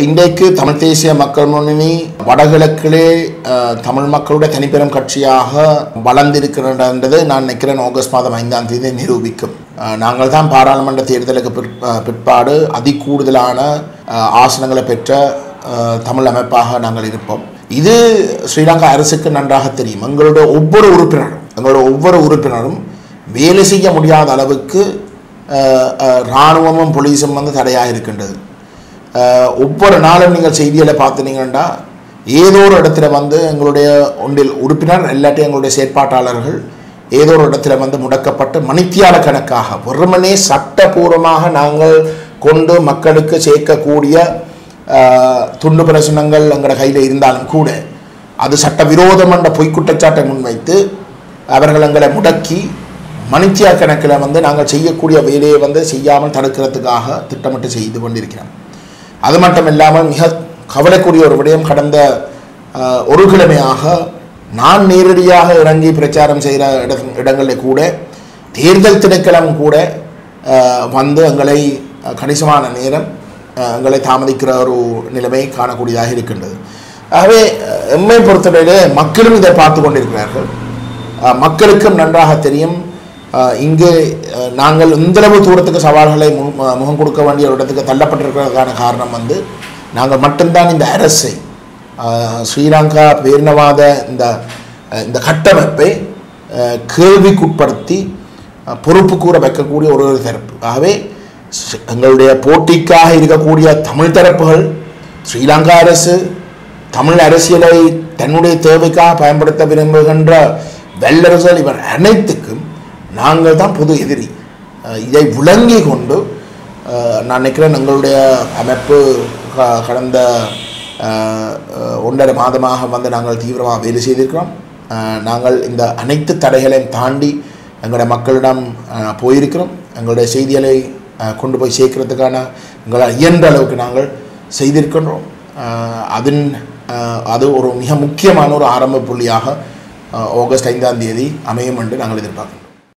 இன்றைக்கு தமிழ் தேசிய மக்கள் முன்னணி வடகிழக்கிலே தமிழ் மக்களுடைய தனிப்பெரும் கட்சியாக வளர்ந்திருக்கிறது நான் நினைக்கிறேன் ஆகஸ்ட் மாதம் 5ஆம் தேதி நிரூபிக்கும். நாங்கள் தான் பாராளுமன்ற தேர்தலுக்கு பிற்பாடு அதிகூடுதலான ஆசனங்களை பெற்ற தமிழ் அமைப்பாக நாங்கள் இருப்போம். இது ஸ்ரீலங்கா அரசுக்கு நன்றாக தெரியும். எங்களுடைய ஒவ்வொரு உறுப்பினரும் வேலை செய்ய முடியாத அளவுக்கு இராணுவமும் போலீஸும் தடையாக இருக்கின்றது. ஒவ்வொரு நாளும் நீங்கள் செய்திகளை பார்த்துனீங்கன்னா ஏதோ ஒரு இடத்துல எங்களுடைய ஒன்றில் உறுப்பினர் இல்லாட்டி எங்களுடைய செயற்பாட்டாளர்கள் ஏதோ ஒரு இடத்துல முடக்கப்பட்டு மணித்தியால கணக்காக வெறுமனே சட்டபூர்வமாக நாங்கள் கொண்டு மக்களுக்கு சேர்க்கக்கூடிய துண்டு பிரசுரங்கள் எங்களோட கையில் இருந்தாலும் கூட அது சட்டவிரோதம் என்ற பொய்க்குற்றச்சாட்டை முன்வைத்து அவர்கள் எங்களை முடக்கி மணித்தியா கணக்கில் நாங்கள் செய்யக்கூடிய வேலையை செய்யாமல் தடுக்கிறதுக்காக திட்டமிட்டு செய்து கொண்டிருக்கிறோம். அது மட்டும் இல்லாமல் மிக கவலைக்குரிய ஒரு விடயம், கடந்த ஒரு கிழமையாக நான் நேரடியாக இறங்கி பிரச்சாரம் செய்கிற இடங்களில் கூட தேர்தல் திணைக்களம் கூட எங்களை கணிசமான நேரம் எங்களை தாமதிக்கிற ஒரு நிலைமை காணக்கூடியதாக இருக்கின்றது. ஆகவே எம்மை பொறுத்தவரையிலே மக்களும் இதை பார்த்து கொண்டிருக்கிறார்கள். மக்களுக்கும் நன்றாக தெரியும் இங்கு நாங்கள் இந்தளவு தூரத்துக்கு சவால்களை முகம் கொடுக்க வேண்டிய ஒரு இடத்துக்கு தள்ளப்பட்டிருக்கிறதுக்கான காரணம் நாங்கள் மட்டும்தான் இந்த அரசை ஸ்ரீலங்கா பேரினவாத இந்த கட்டமைப்பை கேள்விக்குட்படுத்தி பொறுப்பு கூற வைக்கக்கூடிய ஒரு தரப்பு. ஆகவே எங்களுடைய போட்டிக்காக இருக்கக்கூடிய தமிழ் தரப்புகள், ஸ்ரீலங்கா அரசு, தமிழ் அரசியலை தன்னுடைய தேவைக்காக பயன்படுத்த விரும்புகின்ற வல்லரசுகள் இவர் அனைத்துக்கும் நாங்கள் தான் பொது எதிரி. இதை விளங்கி கொண்டு நான் நினைக்கிறேன் எங்களுடைய அமைப்பு கடந்த 1.5 மாதமாக நாங்கள் தீவிரமாக வேலை செய்திருக்கிறோம். நாங்கள் இந்த அனைத்து தடைகளையும் தாண்டி எங்களுடைய மக்களிடம் போயிருக்கிறோம். எங்களுடைய செய்திகளை கொண்டு போய் சேர்க்கறதுக்கான எங்களால் இயன்ற அளவுக்கு நாங்கள் செய்திருக்கின்றோம். அது ஒரு மிக முக்கியமான ஒரு ஆரம்ப புள்ளியாக ஆகஸ்ட் 5ஆம் தேதி அமையும் என்று நாங்கள் எதிர்பார்க்கிறோம்.